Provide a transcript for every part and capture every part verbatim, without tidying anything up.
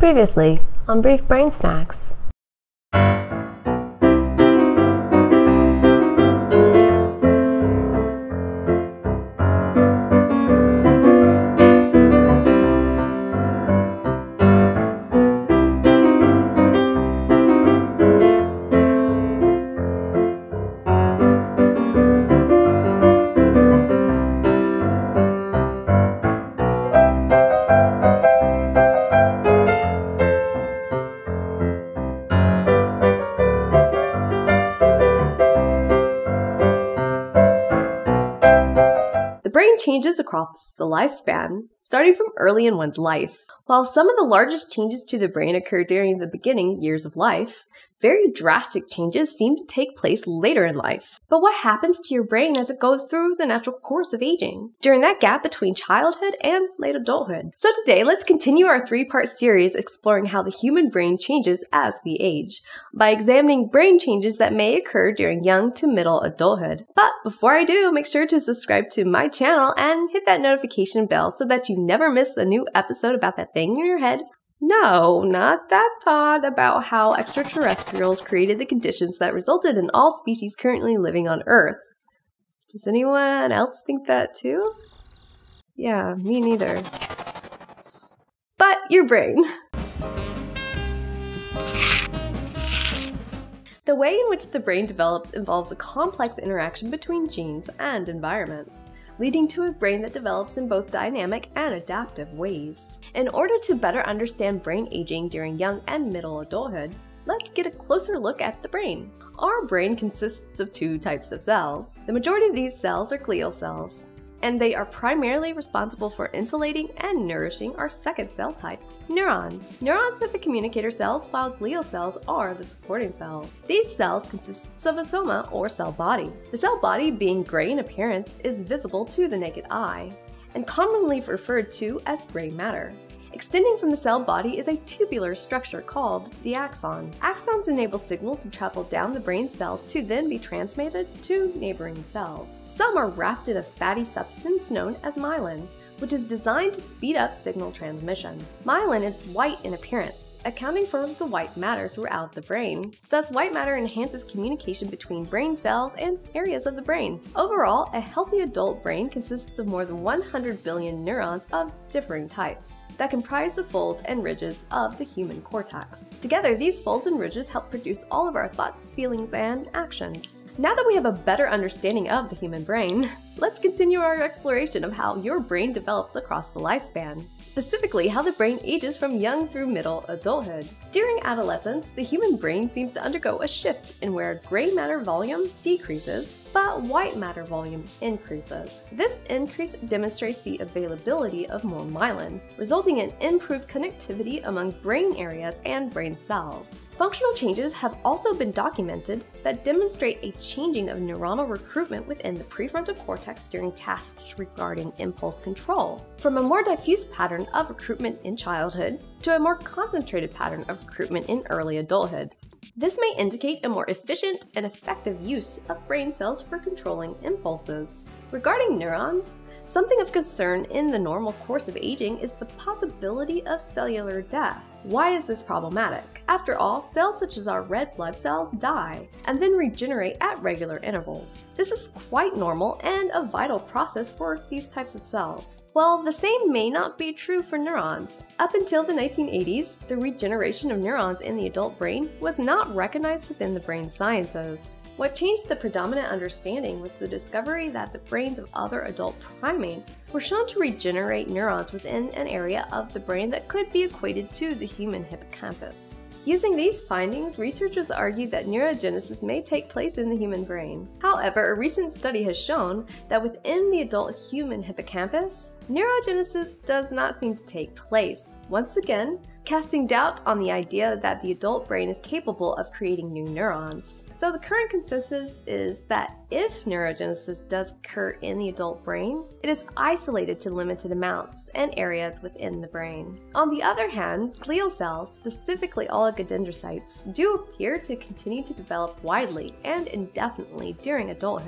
Previously on Brief Brain Snacks. The brain changes across the lifespan, starting from early in one's life. While some of the largest changes to the brain occur during the beginning years of life, very drastic changes seem to take place later in life. But what happens to your brain as it goes through the natural course of aging, during that gap between childhood and late adulthood? So today, let's continue our three-part series exploring how the human brain changes as we age, by examining brain changes that may occur during young to middle adulthood. But before I do, make sure to subscribe to my channel and hit that notification bell so that you never miss a new episode about that thing in your head. No, not that thought about how extraterrestrials created the conditions that resulted in all species currently living on Earth. Does anyone else think that too? Yeah, me neither. But your brain. The way in which the brain develops involves a complex interaction between genes and environments, leading to a brain that develops in both dynamic and adaptive ways. In order to better understand brain aging during young and middle adulthood, let's get a closer look at the brain. Our brain consists of two types of cells. The majority of these cells are glial cells, and they are primarily responsible for insulating and nourishing our second cell type, neurons. Neurons are the communicator cells, while glial cells are the supporting cells. These cells consist of a soma, or cell body. The cell body, being gray in appearance, is visible to the naked eye, and commonly referred to as gray matter. Extending from the cell body is a tubular structure called the axon. Axons enable signals to travel down the brain cell to then be transmitted to neighboring cells. Some are wrapped in a fatty substance known as myelin, which is designed to speed up signal transmission. Myelin is white in appearance, accounting for the white matter throughout the brain. Thus, white matter enhances communication between brain cells and areas of the brain. Overall, a healthy adult brain consists of more than one hundred billion neurons of differing types that comprise the folds and ridges of the human cortex. Together, these folds and ridges help produce all of our thoughts, feelings, and actions. Now that we have a better understanding of the human brain, let's continue our exploration of how your brain develops across the lifespan, specifically how the brain ages from young through middle adulthood. During adolescence, the human brain seems to undergo a shift in where gray matter volume decreases, but white matter volume increases. This increase demonstrates the availability of more myelin, resulting in improved connectivity among brain areas and brain cells. Functional changes have also been documented that demonstrate a changing of neuronal recruitment within the prefrontal cortex during tasks regarding impulse control, from a more diffuse pattern of recruitment in childhood to a more concentrated pattern of recruitment in early adulthood. This may indicate a more efficient and effective use of brain cells for controlling impulses. Regarding neurons, something of concern in the normal course of aging is the possibility of cellular death. Why is this problematic? After all, cells such as our red blood cells die and then regenerate at regular intervals. This is quite normal and a vital process for these types of cells. Well, the same may not be true for neurons. Up until the nineteen eighties, the regeneration of neurons in the adult brain was not recognized within the brain sciences. What changed the predominant understanding was the discovery that the brains of other adult primates were shown to regenerate neurons within an area of the brain that could be equated to the human hippocampus. Using these findings, researchers argued that neurogenesis may take place in the human brain. However, a recent study has shown that within the adult human hippocampus, neurogenesis does not seem to take place. Once again, casting doubt on the idea that the adult brain is capable of creating new neurons. So the current consensus is that if neurogenesis does occur in the adult brain, it is isolated to limited amounts and areas within the brain. On the other hand, glial cells, specifically oligodendrocytes, do appear to continue to develop widely and indefinitely during adulthood.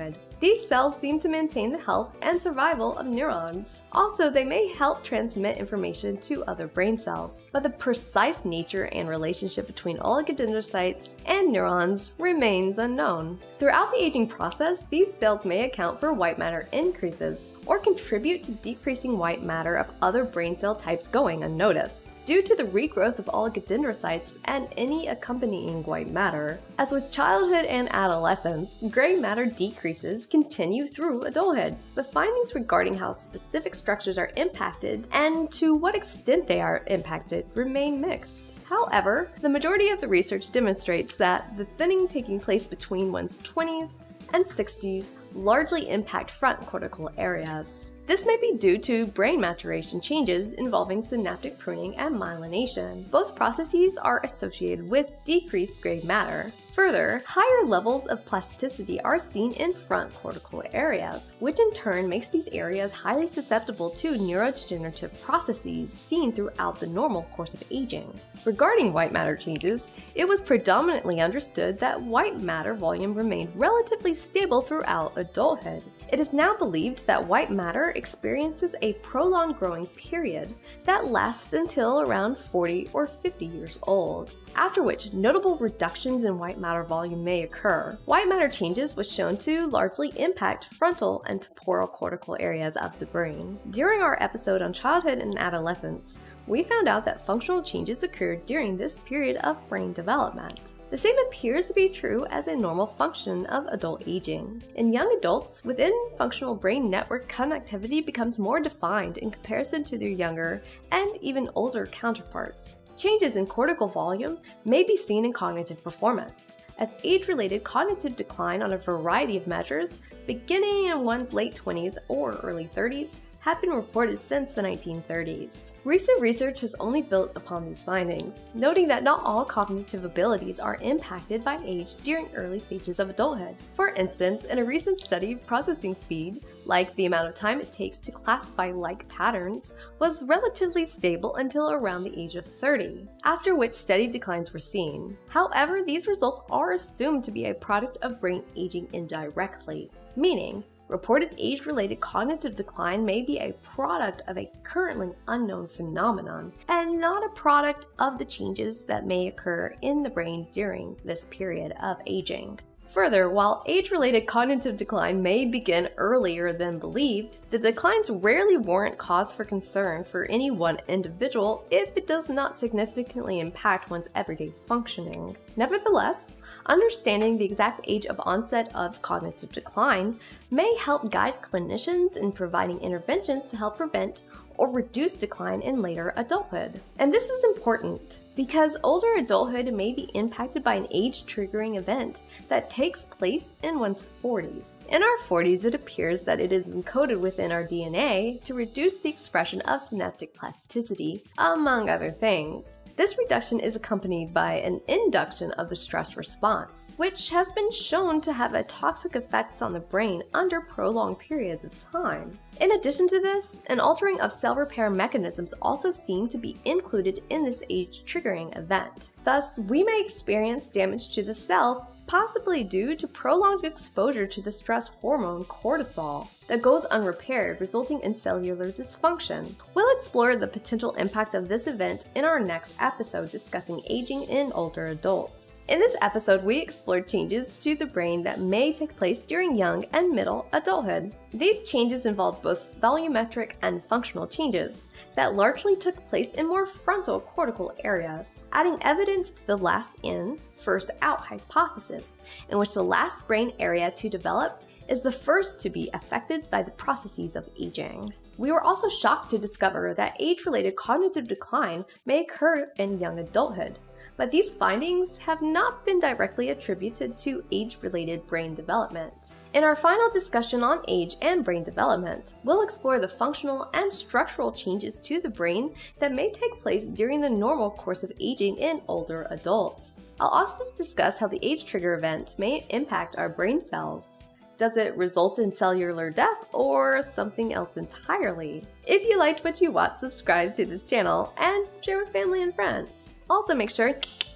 These cells seem to maintain the health and survival of neurons. Also, they may help transmit information to other brain cells, but the precise nature and relationship between oligodendrocytes and neurons remains unknown. Throughout the aging process, these cells may account for white matter increases or contribute to decreasing white matter of other brain cell types going unnoticed, due to the regrowth of oligodendrocytes and any accompanying white matter. As with childhood and adolescence, gray matter decreases continue through adulthood, but findings regarding how specific structures are impacted and to what extent they are impacted remain mixed. However, the majority of the research demonstrates that the thinning taking place between one's twenties and sixties largely impact front cortical areas. This may be due to brain maturation changes involving synaptic pruning and myelination. Both processes are associated with decreased gray matter. Further, higher levels of plasticity are seen in front cortical areas, which in turn makes these areas highly susceptible to neurodegenerative processes seen throughout the normal course of aging. Regarding white matter changes, it was predominantly understood that white matter volume remained relatively stable throughout adulthood. It is now believed that white matter experiences a prolonged growing period that lasts until around forty or fifty years old, after which notable reductions in white matter volume may occur. White matter changes was shown to largely impact frontal and temporal cortical areas of the brain. During our episode on childhood and adolescence, we found out that functional changes occurred during this period of brain development. The same appears to be true as a normal function of adult aging. In young adults, within functional brain network connectivity becomes more defined in comparison to their younger and even older counterparts. Changes in cortical volume may be seen in cognitive performance, as age-related cognitive decline on a variety of measures, beginning in one's late twenties or early thirties, have been reported since the nineteen thirties. Recent research has only built upon these findings, noting that not all cognitive abilities are impacted by age during early stages of adulthood. For instance, in a recent study, processing speed, like the amount of time it takes to classify like patterns, was relatively stable until around the age of thirty, after which steady declines were seen. However, these results are assumed to be a product of brain aging indirectly, meaning reported age-related cognitive decline may be a product of a currently unknown phenomenon, and not a product of the changes that may occur in the brain during this period of aging. Further, while age-related cognitive decline may begin earlier than believed, the declines rarely warrant cause for concern for any one individual if it does not significantly impact one's everyday functioning. Nevertheless, understanding the exact age of onset of cognitive decline may help guide clinicians in providing interventions to help prevent or reduce decline in later adulthood. And this is important because older adulthood may be impacted by an age-triggering event that takes place in one's forties. In our forties, it appears that it is encoded within our D N A to reduce the expression of synaptic plasticity, among other things. This reduction is accompanied by an induction of the stress response, which has been shown to have a toxic effects on the brain under prolonged periods of time. In addition to this, an altering of cell repair mechanisms also seem to be included in this age-triggering event. Thus, we may experience damage to the cell, possibly due to prolonged exposure to the stress hormone cortisol that goes unrepaired, resulting in cellular dysfunction. We'll explore the potential impact of this event in our next episode discussing aging in older adults. In this episode, we explored changes to the brain that may take place during young and middle adulthood. These changes involved both volumetric and functional changes that largely took place in more frontal cortical areas, adding evidence to the last in, first out hypothesis, in which the last brain area to develop is the first to be affected by the processes of aging. We were also shocked to discover that age-related cognitive decline may occur in young adulthood, but these findings have not been directly attributed to age-related brain development. In our final discussion on age and brain development, we'll explore the functional and structural changes to the brain that may take place during the normal course of aging in older adults. I'll also discuss how the age trigger event may impact our brain cells. Does it result in cellular death or something else entirely? If you liked what you watched, subscribe to this channel and share with family and friends. Also make sure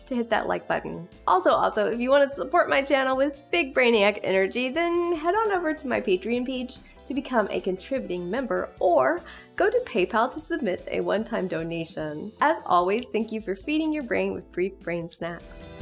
to hit that like button. Also, also, if you want to support my channel with big Brainiac energy, then head on over to my Patreon page to become a contributing member, or go to PayPal to submit a one-time donation. As always, thank you for feeding your brain with brief brain snacks.